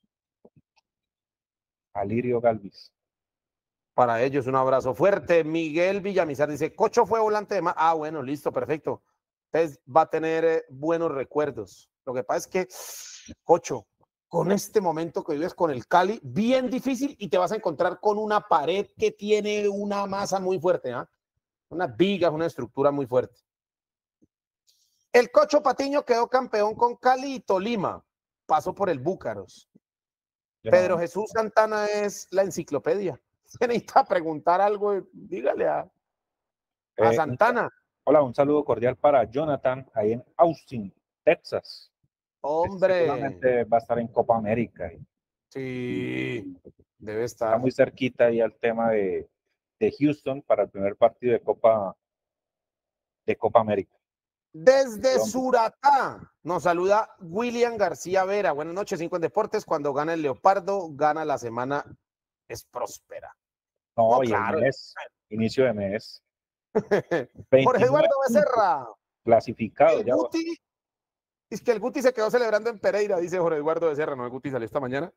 Alirio Galvis. Para ellos un abrazo fuerte. Miguel Villamizar dice, Cocho fue volante de más. Ah, bueno, listo, perfecto. Entonces va a tener eh, buenos recuerdos. Lo que pasa es que, Cocho, con este momento que vives con el Cali, bien difícil y te vas a encontrar con una pared que tiene una masa muy fuerte, ¿ah? ¿eh? Unas vigas, una estructura muy fuerte. El Cocho Patiño quedó campeón con Cali y Tolima. Pasó por el Búcaros. Yeah. Pedro Jesús Santana es la enciclopedia. Se necesita preguntar algo, dígale a, a eh, Santana. Hola, un saludo cordial para Jonathan, ahí en Austin, Texas. Hombre. Seguramente va a estar en Copa América. Sí, debe estar. Está muy cerquita ahí al tema de, de Houston para el primer partido de Copa, de Copa América. Desde Suratá nos saluda William García Vera. Buenas noches, cinco en Deportes. Cuando gana el Leopardo, gana la semana, es próspera. No, no y claro. el mes, inicio de mes. Jorge Eduardo Becerra. Clasificado. El ya Guti, es que el Guti se quedó celebrando en Pereira, dice Jorge Eduardo Becerra. No, el Guti salió esta mañana.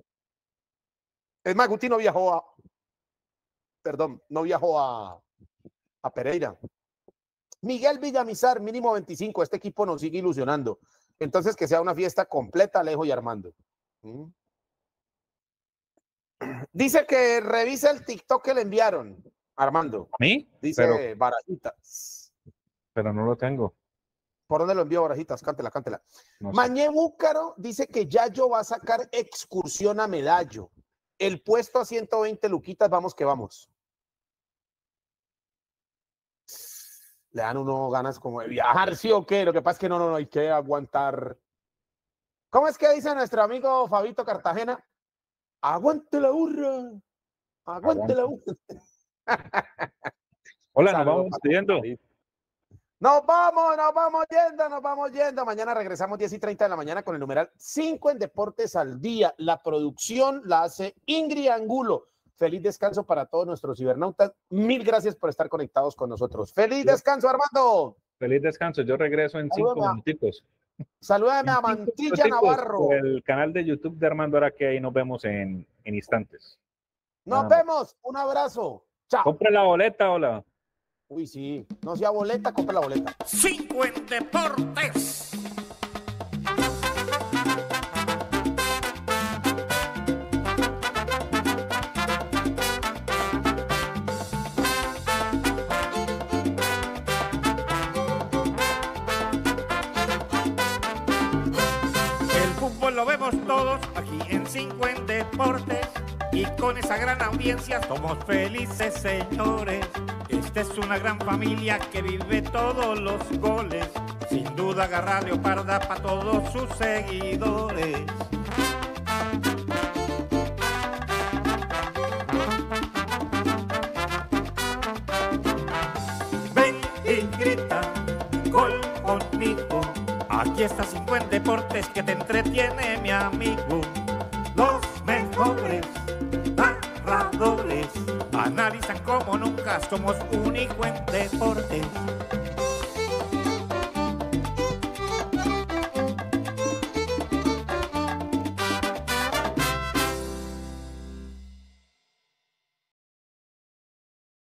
Es más, Guti no viajó a, perdón, no viajó a, a Pereira. Miguel Villamizar, mínimo veinticinco. Este equipo nos sigue ilusionando. Entonces, que sea una fiesta completa, Alejo y Armando. ¿Mm? Dice que revisa el TikTok que le enviaron, Armando. ¿A mí? Dice Pero, Barajitas. pero no lo tengo. ¿Por dónde lo envió Barajitas? Cántela, cántela. No sé. Mañé Búcaro dice que Yayo va a sacar excursión a Medallo. El puesto a ciento veinte luquitas, vamos que vamos. Le dan uno ganas como de viajar, ¿sí o qué? Lo que pasa es que no, no, no hay que aguantar. ¿Cómo es que dice nuestro amigo Fabito Cartagena? Aguante la burra. Aguante la burra. Hola, Saludos, nos vamos despidiendo. Nos vamos, nos vamos yendo, nos vamos yendo. Mañana regresamos diez y treinta de la mañana con el numeral cinco en Deportes al Día. La producción la hace Ingrid Angulo. Feliz descanso para todos nuestros cibernautas. Mil gracias por estar conectados con nosotros. Feliz descanso, Armando. Feliz descanso. Yo regreso en cinco Saludame. minuticos. Salúdame a En cinco Mantilla minuticos Navarro. por el canal de YouTube de Armando Araque. Ahí nos vemos en, en instantes. Nos Nada. vemos. Un abrazo. Chao. Compre la boleta, hola. Uy, sí. No sea boleta, compra la boleta. Cinco en Deportes. El fútbol lo vemos todos aquí en Cinco en Deportes. Y con esa gran audiencia somos felices, señores. Esta es una gran familia que vive todos los goles. Sin duda Garra Leoparda para todos sus seguidores. Ven y grita, gol conmigo. Aquí está Cinco en Deportes que te entretiene, mi amigo. Los mejores narradores analizan como nunca, somos único en deportes.